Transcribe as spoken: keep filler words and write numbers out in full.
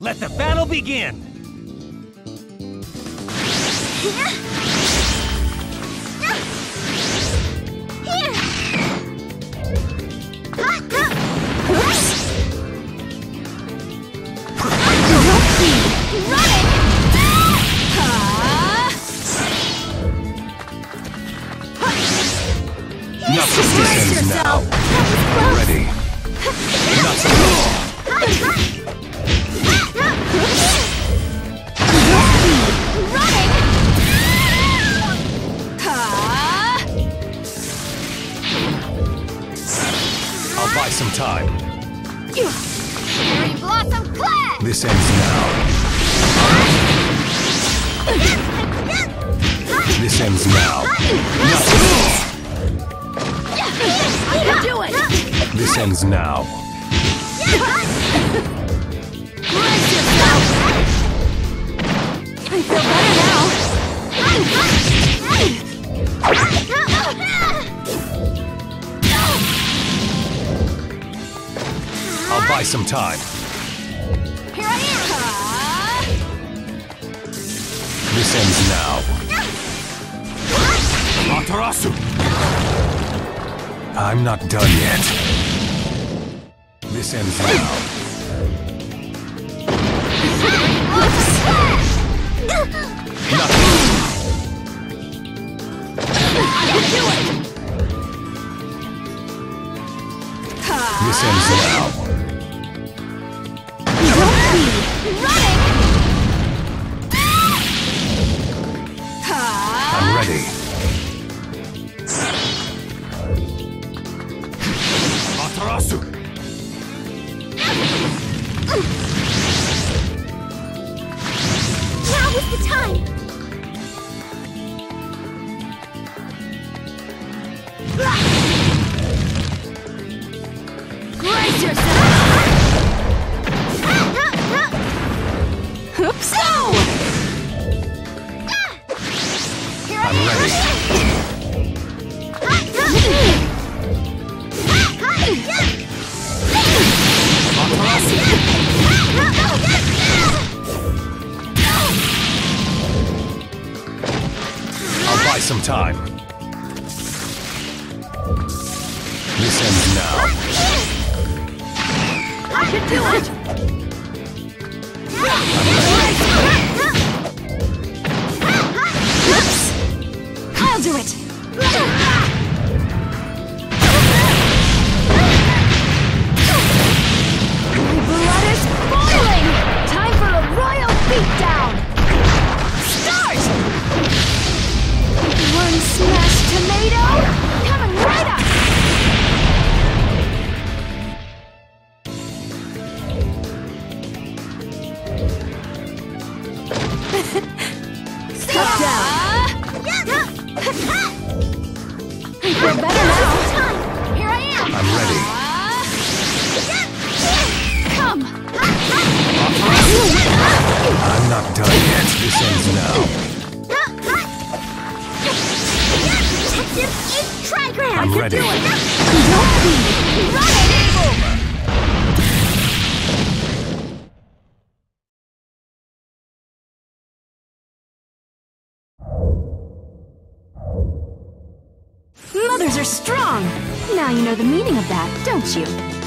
Let the battle begin! Nothing ends now. Ready. Nothing more. I'll buy some time. Cherry blossom clash! This ends now. This ends now. Nothing more. I can do it! This ends now. Brace yourself! I feel better now. I'll buy some time. Here I am! This ends now. Matarasu! I'm not done yet. This ends now. Nothing. This ends now. I'm ready. Matarasu! Now is the time! Brace yourself! Oops! No! Here I I'm ready. I'll buy some time. This ends now. I can do it! Oops! I'll do it! My blood is boiling! Time for a royal beatdown! Start! One smashed tomato coming right up! Stop down! I feel better now! Here I am! I'm ready. Come! I'm not done yet. This ends now. Detective Ink Trigram! I'm ready. Don't be! Run it! Mothers are strong! Now you know the meaning of that, don't you?